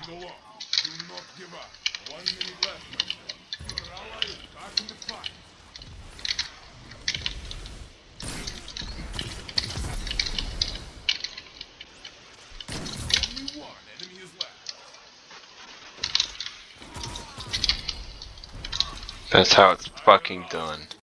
go on. Do not give up. 1 minute left, my friend. Your ally is back in the fight. Only one enemy is left. That's how it's fucking done.